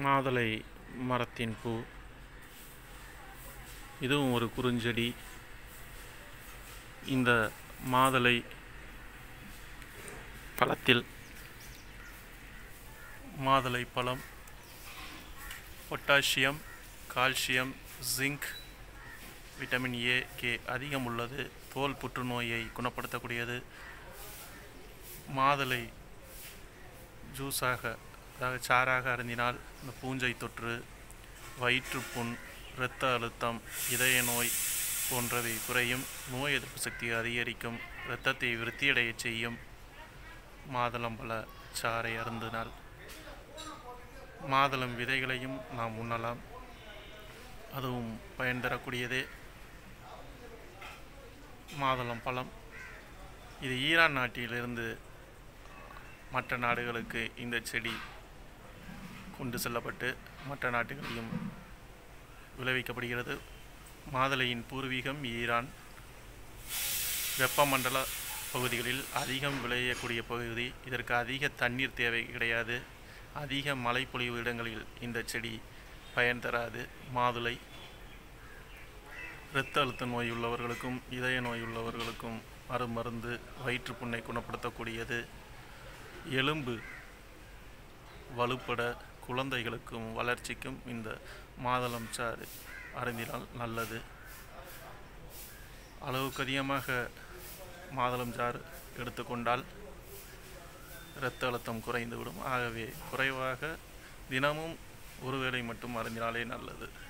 மாதுளை மரத்தின் பூ. இதுவும் ஒரு குறுஞ்செடி. இந்த மாதுளை பழத்தில் மாதுளை பழம் potassium, calcium, zinc, vitamin A, K அதிகம் உள்ளது. தோல் புற்றுநோயை குணப்படுத்தக்கூடியது. மாதுளை ஜூஸாக, அதாவது சாறாக அருந்தினால் இந்த பூஞ்சை தொற்று, வயிற்றுப்புண், இரத்த அழுத்தம், இதய நோய் போன்றவை குறையும். நோய் எதிர்ப்பு சக்தியை அதிகரிக்கும். இரத்தத்தை விருத்தியடைய செய்யும். மாதுளம்பழ சாறை அருந்தினால். மாதுளம் விதைகளையும் நாம் உண்ணலாம். அதுவும் பயன் தரக்கூடியதே. மாதுளம் பழம் இது ஈரான் நாட்டிலிருந்து மற்ற நாடுகளுக்கு இந்த செடி கொண்டு செல்லப்பட்டு மற்ற நாடுகளிலும் விளைவிக்கப்படுகிறது. மாதுளையின் பூர்வீகம் ஈரான். வெப்பமண்டல பகுதிகளில் அதிகம் விளையக்கூடிய பகுதி. இதற்கு அதிக தண்ணீர் தேவை கிடையாது. அதிக மழைப்பொழிவு இடங்களில் இந்த செடி பயன் தராது. மாதுளை இரத்த அழுத்த நோய் உள்ளவர்களுக்கும் இதய நோய் உள்ளவர்களுக்கும் அருமருந்து. வயிற்றுப்புண்ணை குணப்படுத்தக்கூடியது. எலும்பு வலுப்பட குழந்தைகளுக்கும் வளர்ச்சிக்கும் இந்த மாதுளம் சாறு அருந்தினால் நல்லது. அளவுக்கு அதிகமாக மாதுளம் சாறு எடுத்துக்கொண்டால் இரத்த அழுத்தம் குறைந்துவிடும். ஆகவே குறைவாக தினமும் ஒரு வேளை மட்டும் அருந்தினாலே நல்லது.